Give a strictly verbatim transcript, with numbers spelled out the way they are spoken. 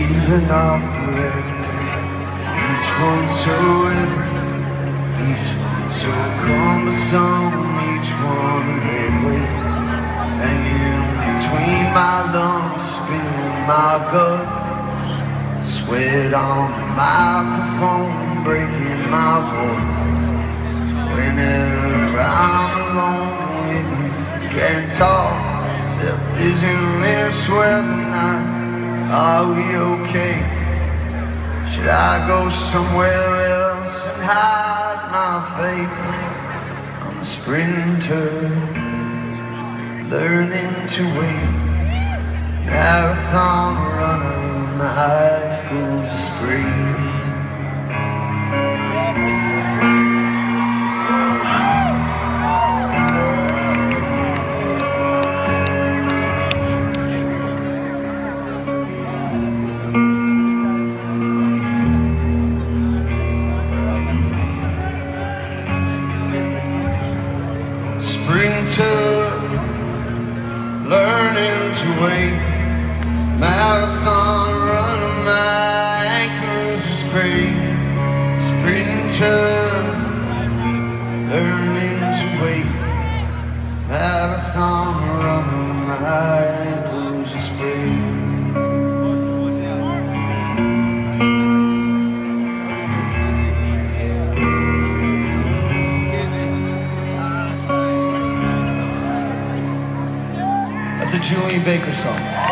leaving off breath. Each one so heavy, each one so cumbersome, each one laid weight, hanging between my lungs, spilling my guts, sweat on the microphone, breaking my voice. Whenever I'm alone with you, can't talk, except isn't this weather night? Are we okay? Should I go somewhere else and hide my fate? I'm a sprinter, learning to wait. Marathon runner, my goals are sprained. Sprinter, learning to wait. Marathon runner, my ankles are sprained. Sprinter, learning to wait. Marathon runner, my ankles are sprained. That's a Julien Baker song.